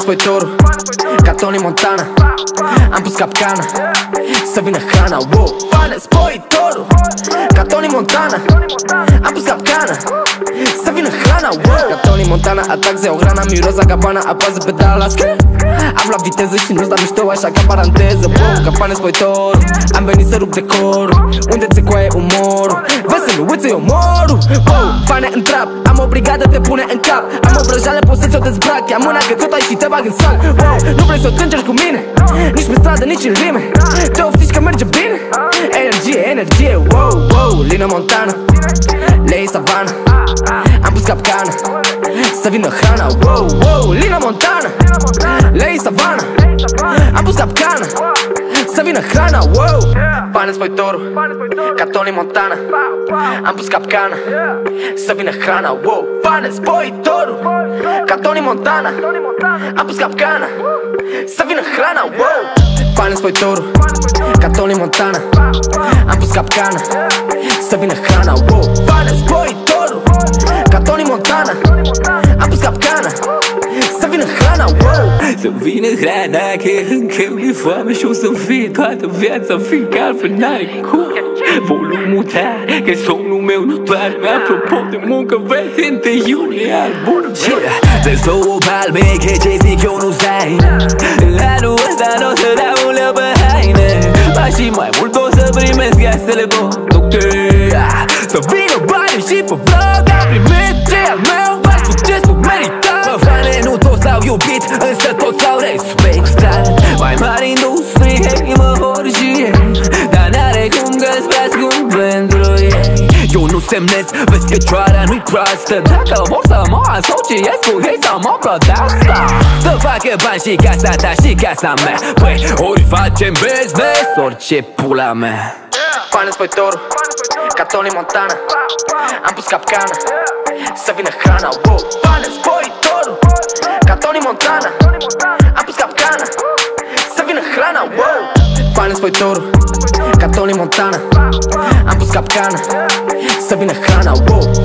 spăitorul ca Tony Montana. Am pus capcana să vină hrana, wow. Fane spăitorul ca Tony Montana. Am pus capcana să vină hrana, wow. Ca Tony Montana, atac ze o hrana, miros la cabana, apasă pedala, am luat viteză și nu-ți da mișto, așa ca paranteză, wow. Ca Fane spăitorul, am venit să rup decorul, unde ți coaie umorul, vezi să nu uiți omorul, wow. Fane în trap, am o brigadă, te pune în cap. Am o vrăjeală, poți să ți-o dezbrac. Ia mâna că ți-o tai și te bag în sac, wow. Nu vrei să o încerci cu mine, nici pe stradă, nici în rime. Te oftici că merge bine. Energie, energie, wow, wow. Lina Montana, Lei Savana. Am pus capcana să vină hrana, wow, wow. Lina Montana, Lei Savana. Am pus capcana să vină hrana, wow. Fane spăitorul ca Tony Montana. Am pus capcana să vină hrana, wow. Fane spăitorul ca Tony Montana. Am pus capcana să vină hrana, wow. Fane spăitorul ca Tony Montana. Am pus capcana să vină hrana, wow. Fane spăitorul ca Tony Montana. Am pus capcana să vină hrana, wow. Să vină hrana că încă mi-e foame și o să fie toată viața, fiindcă altfel n-are cum. Volumul tare, că somnul meu nu doare. Apropo de muncă, vezi, 1 iunie albumul meu. Deci două palme, că ce zic eu nu stai. Anul ăsta n-o să dau un leu pe haine, ba și mai mult o să primesc gasele producte. Să vină banii și pe vlog, am primit ce al meu, faci succesul meritat. Pe Fane nu toți l-au iubit, însă toți l-au respectat. Mai mare industrie, mă vor și ei, dar n-are cum găsesc cum pentru ei. Eu nu semnez, vezi că cioara nu-i proastă. Dacă vor să mă asociez cu ei să mă plătească, să facă bani și casa ta și casa mea. Păi ori facem business, orice pula mea. Fane spăitorul ca Tony Montana. Am pus capcana să vină hrana, wow. Fane spăitorul ca Tony Montana. Am pus capcana să vină hrana, wow. Fane spăitorul ca Tony Montana. Am pus capcana să vină hrana, wow.